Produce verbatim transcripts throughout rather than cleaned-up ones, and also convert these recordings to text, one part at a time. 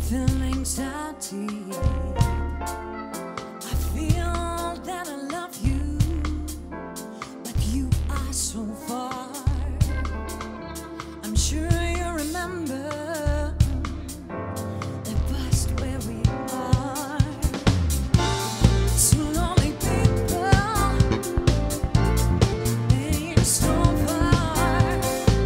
feelings are deep. I feel that I love you, but you are so far. I'm sure you remember the past where we are. Two lonely people being so far.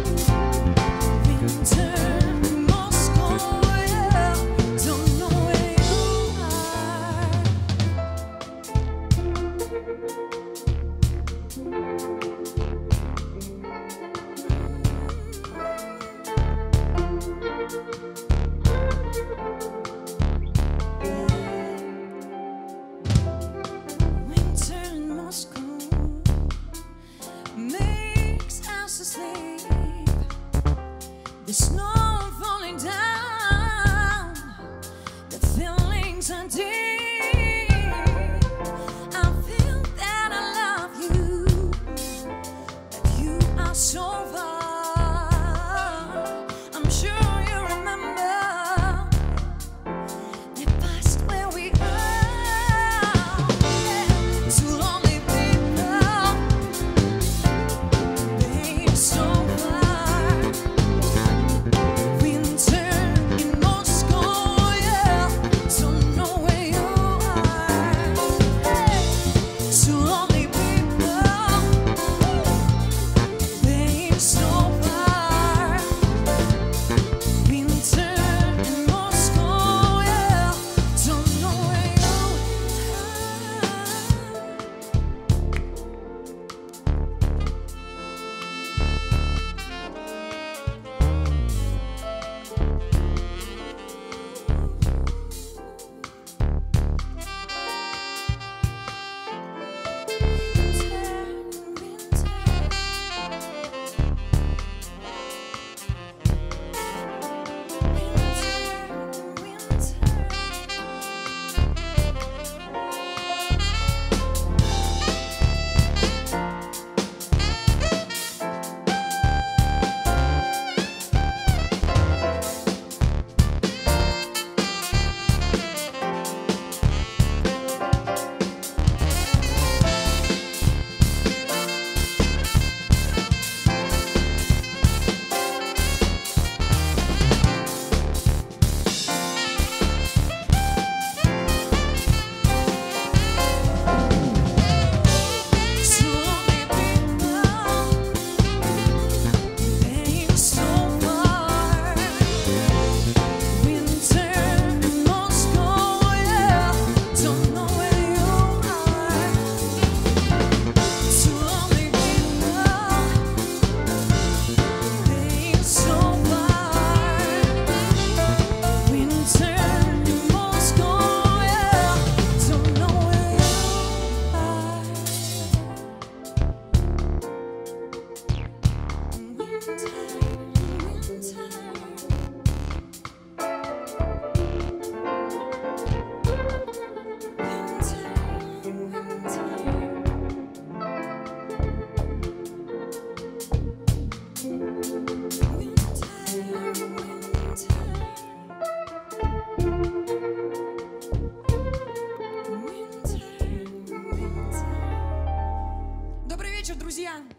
Winter in Moscow, yeah, don't know where you are. Winter in Moscow makes us asleep. The snow falling down, the feelings are deep. I feel that I love you, but you are so far. I'm sure you remember the past where we are. Two lonely people being so far. Winter in Moscow, yeah, don't know where you are. Two lonely people being so far. Winter in Moscow, yeah, don't know where you Добрый вечер, друзья!